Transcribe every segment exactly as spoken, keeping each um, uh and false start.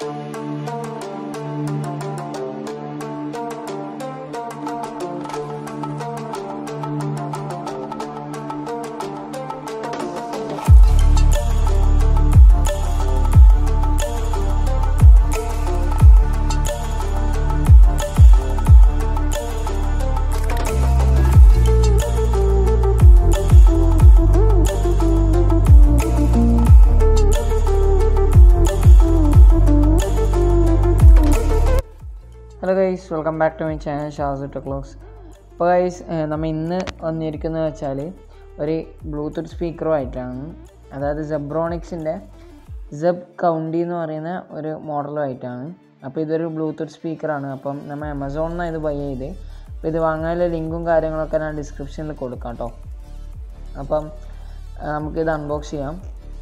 Hello guys, welcome back to my channel Shazzy Technologies. അപ്പോൾ guys, നമ്മൾ ഇന്ന് വന്നിരിക്കുന്നത് വെച്ചാൽ ഒരു ബ്ലൂടൂത്ത് സ്പീക്കറുമായിട്ടാണ്. അതായത് Zebronicsന്റെ Zeb-county എന്ന് പറയുന്ന ഒരു മോഡലുമായിട്ടാണ്. അപ്പോൾ ഇതൊരു ബ്ലൂടൂത്ത് സ്പീക്കറാണ്. അപ്പം നമ്മൾ ആമസോണിൽ നിന്ന് ഇത് ബൈ ചെയ്ത്. അപ്പോൾ ഇത് വാങ്ങാനുള്ള ലിങ്കും കാര്യങ്ങളൊക്കെ ഞാൻ ഡിസ്ക്രിപ്ഷനിൽ കൊടുക്കാം കേട്ടോ. അപ്പം നമുക്കിത് അൺബോക്സ് ചെയ്യാം.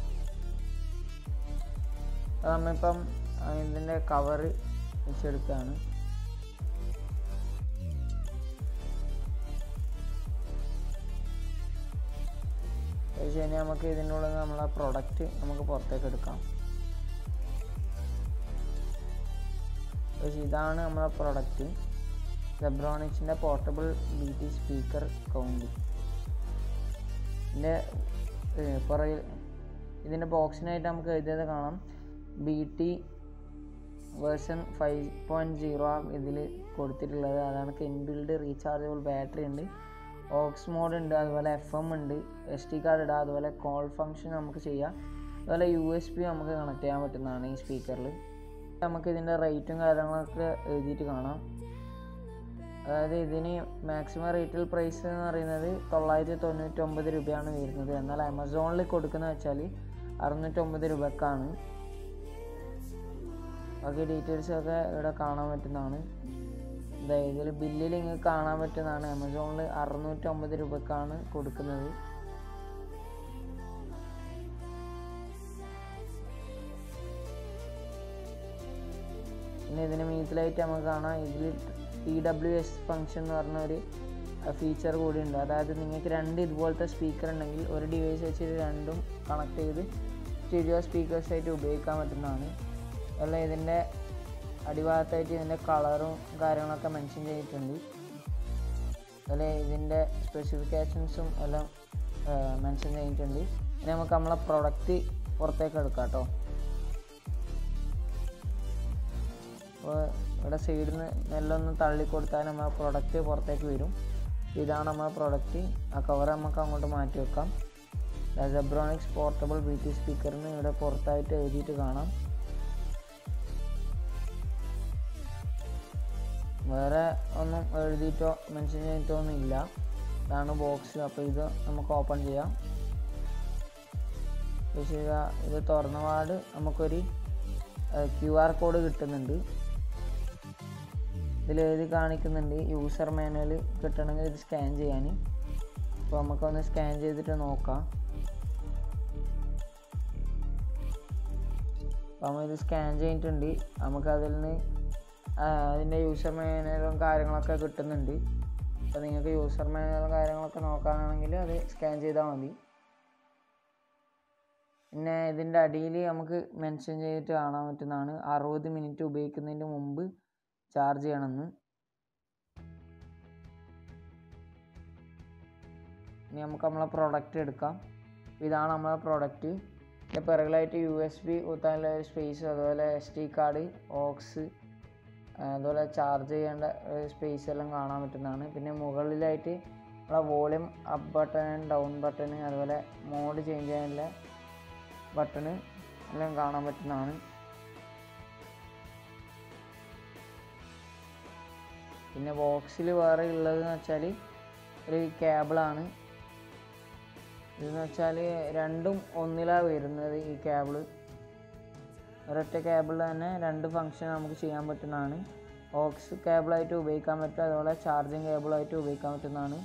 നമ്മളിപ്പം ഇതിൻ്റെ കവറ് വെച്ചെടുക്കുകയാണ്. ഇനി നമുക്ക് ഇതിനുള്ള നമ്മളെ പ്രൊഡക്റ്റ് നമുക്ക് പുറത്തേക്ക് എടുക്കാം. ഇതാണ് നമ്മളെ പ്രൊഡക്റ്റ്, Zebronicsന്റെ portable B T speaker County. ഇതിൻ്റെ പുറകിൽ ഇതിൻ്റെ ബോക്സിനായിട്ട് നമുക്ക് എഴുതിയത് കാണാം, B T version five point zero ഇതിൽ കൊടുത്തിട്ടുള്ളത്. അതാണ് ഇൻബിൽഡ് റീചാർജബിൾ ബാറ്ററി ഉണ്ട്, ഓക്സ് മോഡ് ഉണ്ട്, അതുപോലെ എഫ് എം ഉണ്ട്, എസ് ടി കാർഡ് ഇടാം, അതുപോലെ കോൾ ഫംഗ്ഷൻ നമുക്ക് ചെയ്യാം, അതുപോലെ യു എസ് ബി നമുക്ക് കണക്ട് ചെയ്യാൻ പറ്റുന്നതാണ് ഈ സ്പീക്കറിൽ. നമുക്ക് ഇതിൻ്റെ റേറ്റും കാര്യങ്ങളൊക്കെ എഴുതിയിട്ട് കാണാം. അതായത് ഇതിന് മാക്സിമം റീറ്റെയിൽ പ്രൈസ് എന്ന് പറയുന്നത് തൊള്ളായിരത്തി തൊണ്ണൂറ്റൊമ്പത് രൂപയാണ് വരുന്നത്. എന്നാൽ ആമസോണിൽ കൊടുക്കുന്നത് വെച്ചാൽ അറുന്നൂറ്റൊമ്പത് രൂപക്കാണ്. ബാക്കി ഡീറ്റെയിൽസൊക്കെ ഇവിടെ കാണാൻ പറ്റുന്നതാണ്. ഇതിൽ ബില്ലിൽ ഇങ്ങനെ കാണാൻ പറ്റുന്നതാണ്. ആമസോണിൽ അറുന്നൂറ്റൊമ്പത് രൂപക്കാണ് കൊടുക്കുന്നത്. പിന്നെ ഇതിന് മീറ്റിലായിട്ട് നമുക്ക് കാണാം, ഇതിൽ ടി ഡബ്ല്യു എസ് ഫംഗ്ഷൻ എന്ന് പറഞ്ഞ ഒരു ഫീച്ചർ കൂടി ഉണ്ട്. അതായത് നിങ്ങൾക്ക് രണ്ട് ഇതുപോലത്തെ സ്പീക്കർ ഉണ്ടെങ്കിൽ ഒരു ഡിവൈസ് വെച്ചിട്ട് രണ്ടും കണക്ട് ചെയ്ത് സ്റ്റീരിയോ സ്പീക്കേഴ്സായിട്ട് ഉപയോഗിക്കാൻ പറ്റുന്നതാണ്. അതുപോലെ ഇതിൻ്റെ അടിഭാഗത്തായിട്ട് ഇതിൻ്റെ കളറും കാര്യങ്ങളൊക്കെ മെൻഷൻ ചെയ്തിട്ടുണ്ട്. അതുപോലെ ഇതിൻ്റെ സ്പെസിഫിക്കേഷൻസും എല്ലാം മെൻഷൻ ചെയ്തിട്ടുണ്ട്. ഇനി നമുക്ക് നമ്മളെ പ്രൊഡക്റ്റ് പുറത്തേക്ക് എടുക്കാം കേട്ടോ. അപ്പോൾ ഇവിടെ സൈഡിൽ നിന്ന് മെല്ലെ ഒന്ന് തള്ളിക്കൊടുത്താൽ നമ്മളെ പ്രൊഡക്റ്റ് പുറത്തേക്ക് വരും. ഇതാണ് നമ്മളെ പ്രൊഡക്റ്റ്. ആ കവർ നമുക്ക് അങ്ങോട്ട് മാറ്റി വെക്കാം. Zebronics പോർട്ടബിൾ ബി ടി സ്പീക്കറിന് ഇവിടെ പുറത്തായിട്ട് എഴുതിയിട്ട് കാണാം. വേറെ ഒന്നും എഴുതിയിട്ടോ മെൻഷൻ ചെയ്തിട്ടോ ഒന്നും ഇല്ല. ഇതാണ് ബോക്സ്. അപ്പോൾ ഇത് നമുക്ക് ഓപ്പൺ ചെയ്യാം. ഇത് തുറന്ന പാട് നമുക്കൊരു ക്യു ആർ കോഡ് കിട്ടുന്നുണ്ട്. ഇതിൽ എഴുതി കാണിക്കുന്നുണ്ട് യൂസർ മാനുവൽ കിട്ടണമെങ്കിൽ ഇത് സ്കാൻ ചെയ്യാൻ. അപ്പോൾ നമുക്കൊന്ന് സ്കാൻ ചെയ്തിട്ട് നോക്കാം. അപ്പോൾ നമ്മൾ ഇത് സ്കാൻ ചെയ്തിട്ടുണ്ട്. നമുക്കതിൽ നിന്ന് അതിൻ്റെ യൂസർ മാനുവലും കാര്യങ്ങളൊക്കെ കിട്ടുന്നുണ്ട്. അപ്പോൾ നിങ്ങൾക്ക് യൂസർ മാനുവലും കാര്യങ്ങളൊക്കെ നോക്കാനാണെങ്കിൽ അത് സ്കാൻ ചെയ്താൽ മതി. പിന്നെ ഇതിൻ്റെ അടിയിൽ നമുക്ക് മെൻഷൻ ചെയ്തിട്ട് കാണാൻ പറ്റുന്നതാണ് അറുപത് മിനിറ്റ് ഉപയോഗിക്കുന്നതിന് മുമ്പ് ചാർജ് ചെയ്യണമെന്ന്. ഇനി നമുക്ക് നമ്മളെ പ്രൊഡക്റ്റ് എടുക്കാം. ഇതാണ് നമ്മളെ പ്രൊഡക്റ്റ്. ഇതിൻ്റെ പിറകിലായിട്ട് യു എസ് ബി കുത്താനുള്ള ഒരു സ്പേസ്, അതുപോലെ എസ് ടി കാർഡ്, ഓക്സ്, അതുപോലെ ചാർജ് ചെയ്യേണ്ട സ്പേസ് എല്ലാം കാണാൻ പറ്റുന്നതാണ്. പിന്നെ മുകളിലായിട്ട് നമ്മളെ volume up button, down button, അതുപോലെ മോഡ് ചേഞ്ച് ചെയ്യാനുള്ള ബട്ടണ് എല്ലാം കാണാൻ പറ്റുന്നതാണ്. പിന്നെ ബോക്സിൽ വേറെ ഉള്ളതെന്ന് വെച്ചാൽ ഒരു കേബിളാണ്. ഇതെന്ന് വെച്ചാൽ രണ്ടും ഒന്നിലാണ് വരുന്നത്. ഈ കേബിള് ഒരൊറ്റ കേബിളിൽ തന്നെ രണ്ട് ഫംഗ്ഷൻ നമുക്ക് ചെയ്യാൻ പറ്റുന്നതാണ്. ഓക്സ് കേബിളായിട്ട് ഉപയോഗിക്കാൻ പറ്റും, അതുപോലെ ചാർജിങ് കേബിളായിട്ട് ഉപയോഗിക്കാൻ പറ്റുന്നതാണ്.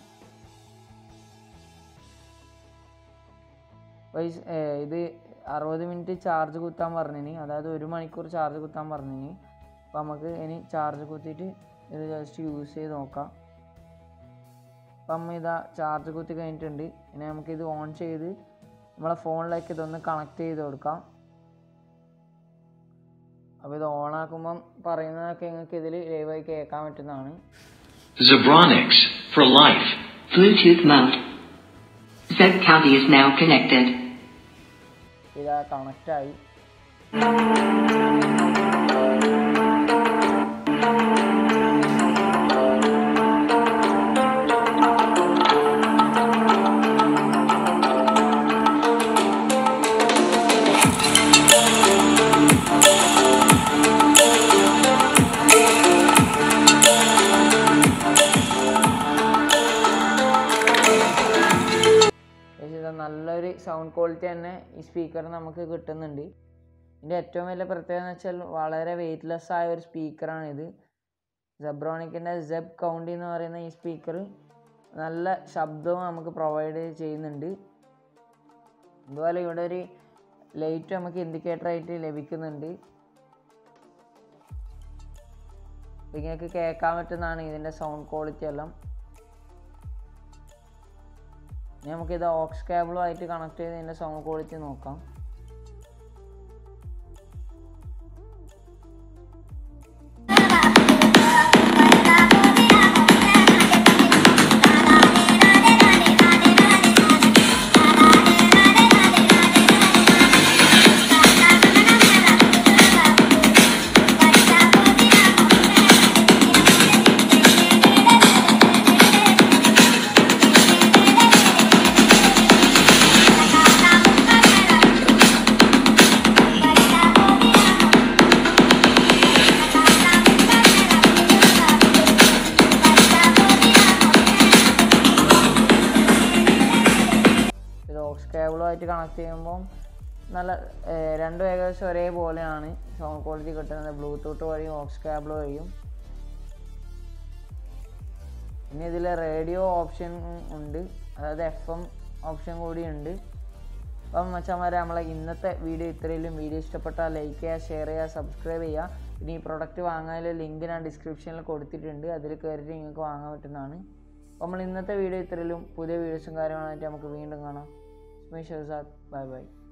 ഇത് അറുപത് മിനിറ്റ് ചാർജ് കുത്താൻ പറഞ്ഞിനി, അതായത് ഒരു മണിക്കൂർ ചാർജ് കുത്താൻ പറഞ്ഞിനി. അപ്പോൾ നമുക്ക് ഇനി ചാർജ് കുത്തിയിട്ട് ഇത് ജസ്റ്റ് യൂസ് ചെയ്ത് നോക്കാം. അപ്പം ഇതാ ചാർജ് കുത്തി കഴിഞ്ഞിട്ടുണ്ട്. ഇനി നമുക്കിത് ഓൺ ചെയ്ത് നമ്മളെ ഫോണിലേക്ക് ഇതൊന്ന് കണക്ട് ചെയ്ത് കൊടുക്കാം. അപ്പോൾ ഇത് ഓണാക്കുമ്പം പറയുന്നതൊക്കെ നിങ്ങൾക്ക് ഇതിൽ ലൈവായി കേൾക്കാൻ പറ്റുന്നതാണ്. Zebronics for life. Bluetooth mode. Zeb-county is now connected. ഇതാ കണക്റ്റായി. നല്ലൊരു സൗണ്ട് ക്വാളിറ്റി തന്നെ ഈ സ്പീക്കർ നമുക്ക് കിട്ടുന്നുണ്ട്. ഇതിൻ്റെ ഏറ്റവും വലിയ പ്രത്യേകത എന്ന് വെച്ചാൽ വളരെ വെയ്റ്റ്ലെസ് ആയ ഒരു സ്പീക്കറാണിത്. സെബ്രോണിക്കിൻ്റെ Zeb-county എന്ന് പറയുന്ന ഈ സ്പീക്കർ നല്ല ശബ്ദവും നമുക്ക് പ്രൊവൈഡ് ചെയ്യുന്നുണ്ട്. അതുപോലെ ഇവിടെ ഒരു ലൈറ്റ് നമുക്ക് ഇൻഡിക്കേറ്റർ ആയിട്ട് ലഭിക്കുന്നുണ്ട്. നിങ്ങൾക്ക് കേൾക്കാൻ പറ്റുന്നതാണ് ഇതിൻ്റെ സൗണ്ട് ക്വാളിറ്റി എല്ലാം. നമുക്കിത് ഓക്സ് കേബിളുമായിട്ട് കണക്ട് ചെയ്ത് ഇതിൻ്റെ സൗണ്ട് ക്വാളിറ്റി നോക്കാം. കേബിളുമായിട്ട് കണക്ട് ചെയ്യുമ്പോൾ നല്ല രണ്ടും ഏകദേശം ഒരേപോലെയാണ് സൗണ്ട് ക്വാളിറ്റി കിട്ടുന്നത്, ബ്ലൂടൂത്ത് വഴിയും ഓക്സ് കേബിൾ വഴിയും. പിന്നെ ഇതിൽ റേഡിയോ ഓപ്ഷൻ ഉണ്ട്, അതായത് എഫ് എം ഓപ്ഷൻ കൂടി ഉണ്ട്. അപ്പം മച്ചാന്മാരെ, നമ്മളെ ഇന്നത്തെ വീഡിയോ ഇത്രയിലും. വീഡിയോ ഇഷ്ടപ്പെട്ടാൽ ലൈക്ക് ചെയ്യുക, ഷെയർ ചെയ്യുക, സബ്സ്ക്രൈബ് ചെയ്യുക. പിന്നെ ഈ പ്രൊഡക്റ്റ് വാങ്ങാനുള്ള ലിങ്ക് ഞാൻ ഡിസ്ക്രിപ്ഷനിൽ കൊടുത്തിട്ടുണ്ട്, അതിൽ കയറിയിട്ട് നിങ്ങൾക്ക് വാങ്ങാൻ പറ്റുന്നതാണ്. അപ്പോൾ നമ്മൾ ഇന്നത്തെ വീഡിയോ ഇത്രയിലും. പുതിയ വീഡിയോസും കാര്യങ്ങളായിട്ട് നമുക്ക് വീണ്ടും കാണാം. Bye bye.